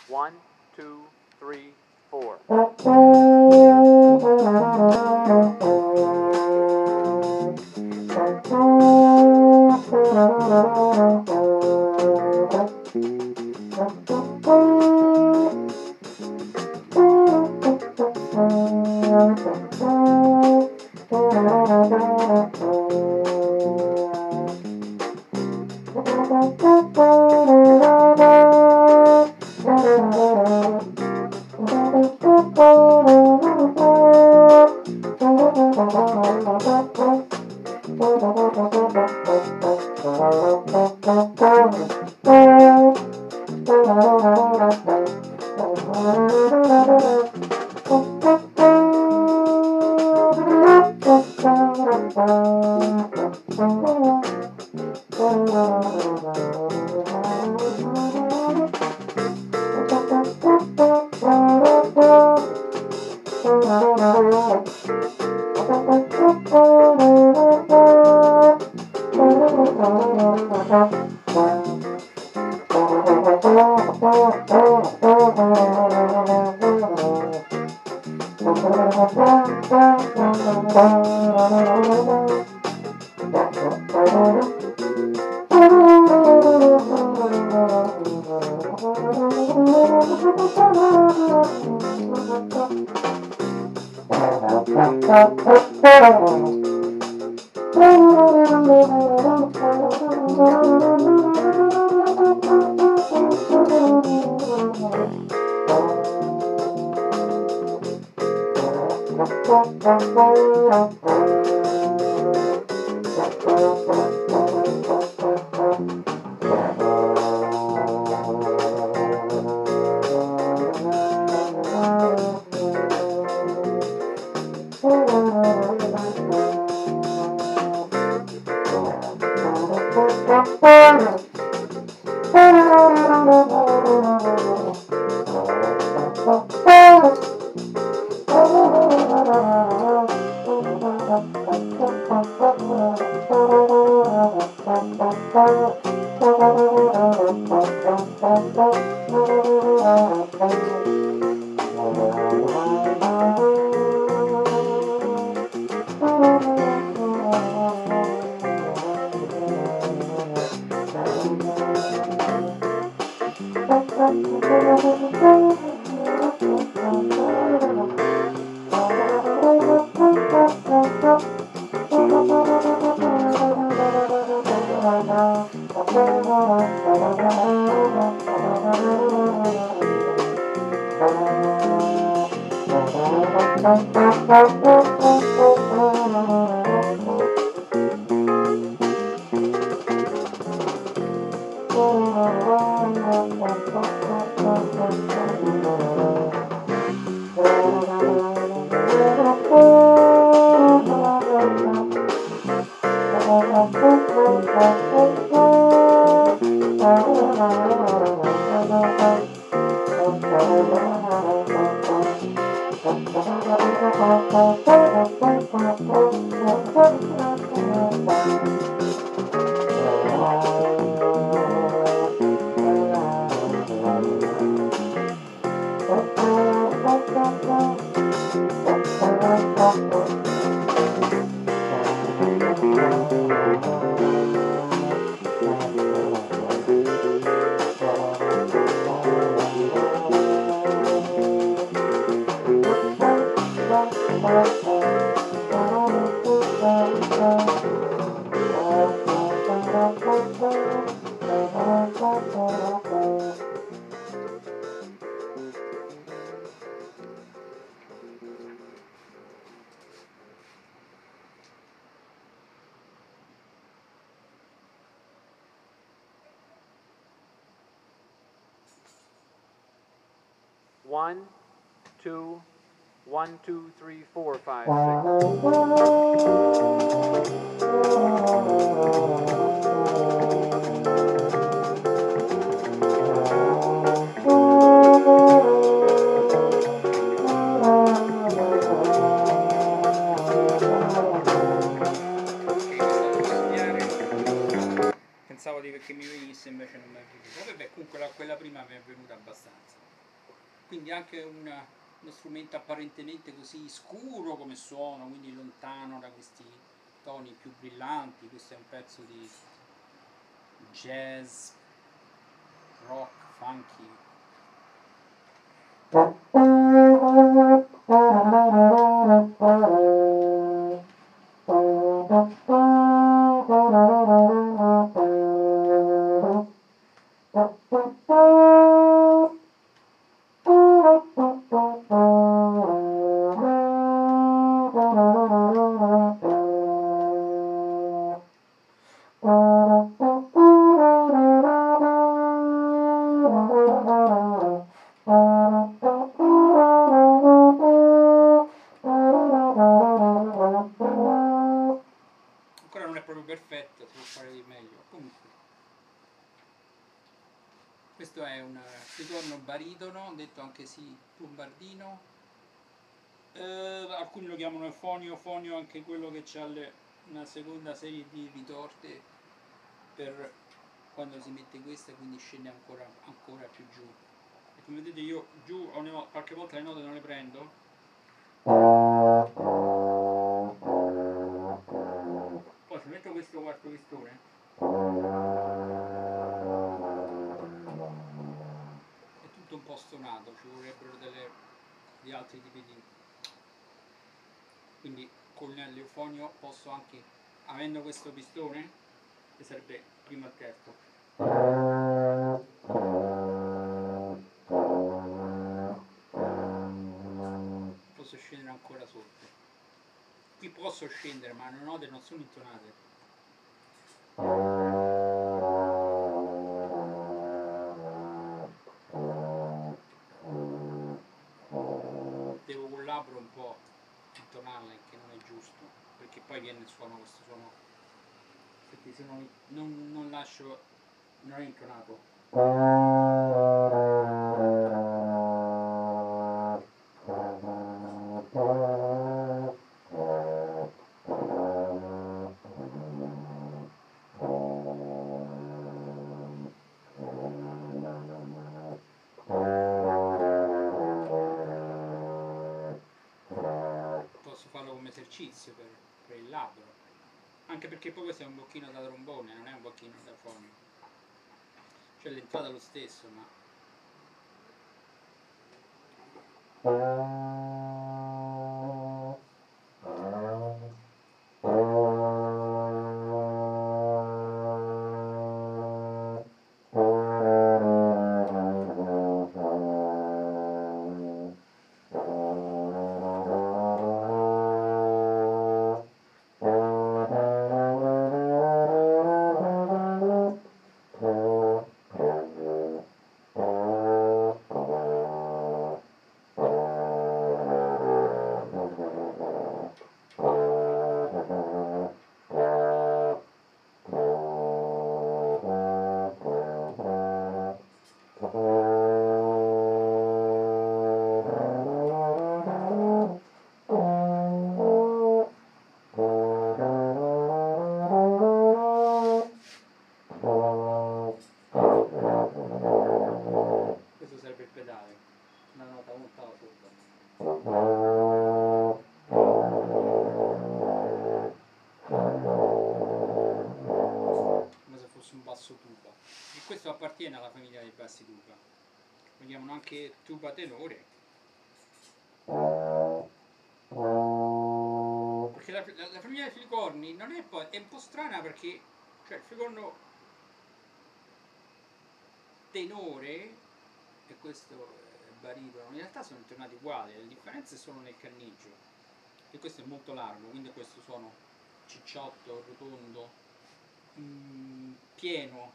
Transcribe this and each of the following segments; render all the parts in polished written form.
1, 2, 3, 4. One, two, 1, 2, 3, 4, 5, Pensavo che mi venisse, invece non mi è venuto. Vabbè, comunque quella prima mi è venuta abbastanza. quindi anche uno strumento apparentemente così scuro come suono, quindi lontano da questi toni più brillanti. Questo è un pezzo di jazz, rock, funky. Ancora non è proprio perfetto, si può fare di meglio. Comunque, questo è un ritorno baritono, detto anche sì lombardino. Alcuni lo chiamano eufonio, fonio, anche quello che ha una seconda serie di ritorte per quando si mette questa, quindi scende ancora più giù. E come vedete io giù qualche volta le note non le prendo. Poi se metto questo quarto pistone è tutto un po' stonato, ci vorrebbero di altri tipi di... Quindi con l'eufonio posso anche, avendo questo pistone, che sarebbe primo al terzo, posso scendere ancora sotto. Qui posso scendere, ma le note non sono intonate. Devo con il labbro un po' intonarle, che non è giusto, perché poi viene il suono, questo suono, perché se non lascio, non è intonato. Posso farlo come esercizio per il labbro, anche perché poi questo è un bocchino da trombone, non è un bocchino da fonio, cioè l'entrata è lo stesso, ma questo sarebbe il pedale, una nota un ottava sopra, come se fosse un basso tuba. E questo appartiene alla famiglia dei bassi tuba, lo chiamano anche tuba tenore, perché la famiglia dei filicorni non è, è un po' strana, perché cioè il filicorno tenore e questo baritono in realtà sono intonati uguali, le differenze sono nel canneggio, e questo è molto largo, quindi questo suono cicciotto, rotondo, pieno.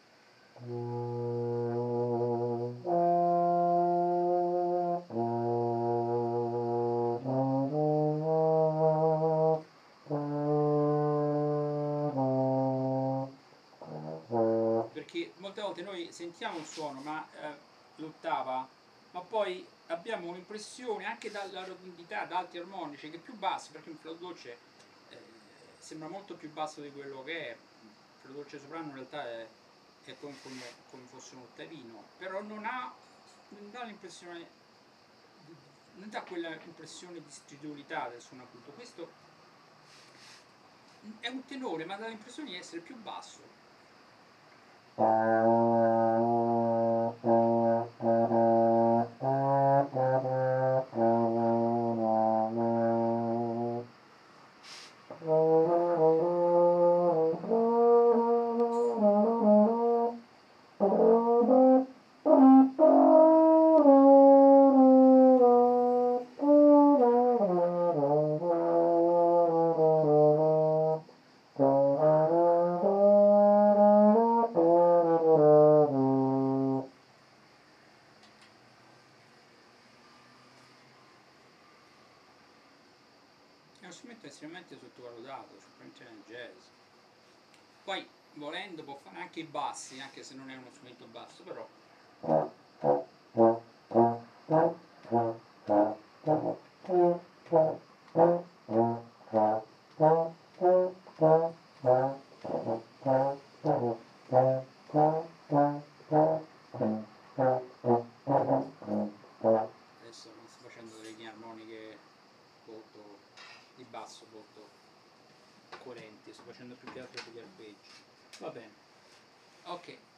Perché molte volte noi sentiamo il suono, ma l'ottava, ma poi abbiamo un'impressione anche dalla rotondità, da altri armonici, che è più bassi, perché un flauto dolce sembra molto più basso di quello che è. Il flauto dolce soprano in realtà è come fosse un ottavino, però non dà l'impressione non dà quella impressione di stridulità del suono acuto. Questo è un tenore, ma dà l'impressione di essere più basso. È uno strumento estremamente sottovalutato, soprattutto nel jazz. Poi, volendo, può fare anche i bassi, anche se non è uno strumento basso, però. Adesso non sto facendo delle linee armoniche molto di basso, molto coerenti, sto facendo più che altro degli arpeggi. Va bene. Ok.